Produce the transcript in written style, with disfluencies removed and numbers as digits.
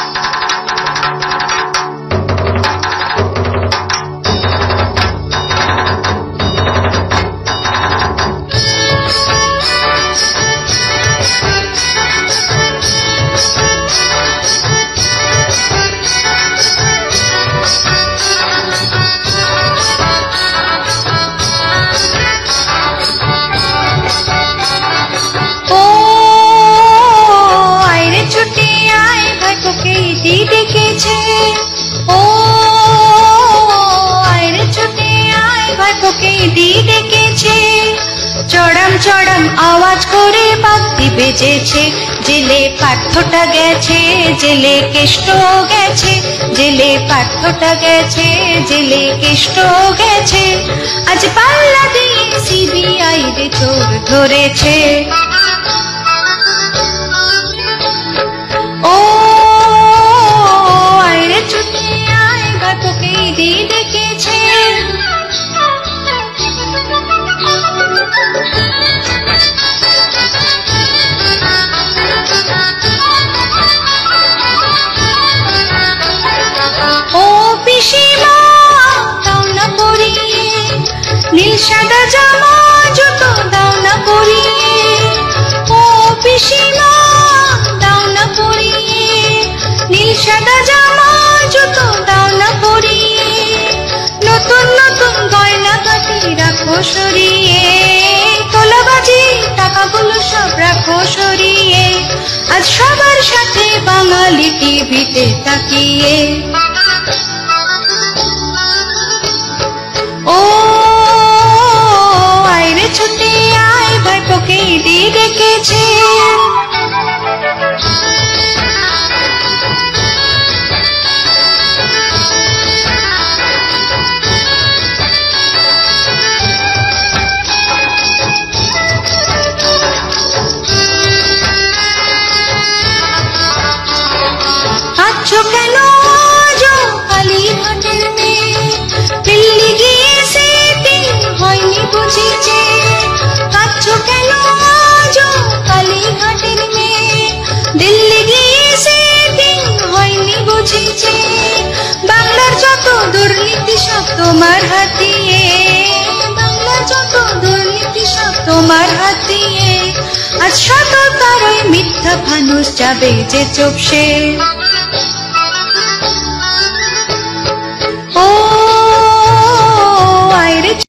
চড়াম চড়াম আওয়াজ করে বাদ্যি বেজেছে, জেলে পাঠ্যটা গেছে, জেলে কেষ্ট গেছে, জেলে পাঠ্যটা গেছে, জেলে কেষ্ট গেছে। আজ পাল্লা দিয়ে সিবিআই রে চোর ধরেছে। ও আয় রে ছুটে আয়, গল্পকে দি ডেকেছে। নীল সাদা জামা জুতো দাও না পরিয়ে, ও পিসিমা দাও না পরিয়ে। নীল সাদা জামা জুতো দাও না পরিয়ে, নতুন নতুন গয়না কাটি রাখো সরিয়ে। তোলাবাজি টাকাগুলো সব রাখো সরিয়ে, আজ সবার সাথে বাঙালি টিভিতে তাকিয়ে। ও ছুটে আয়, ভাইপোকে দি ডেকেছে। আছো কেন আজ কালীঘাটের মেয়ে, দিল্লি গিয়ে সেটিং হয়নি বুঝেছে। আছো কেন আজ কালীঘাটের মেয়ে, দিল্লি গিয়ে সেটিং হয়নি বুঝেছে। বাংলার যত দুর্নীতি সব তোমার হাতিয়ে, বাংলার যত দুর্নীতি সব তোমার হাতিয়ে। আজ সততার ওই মিথ্যা ফানুস যাবে যে চুপসে।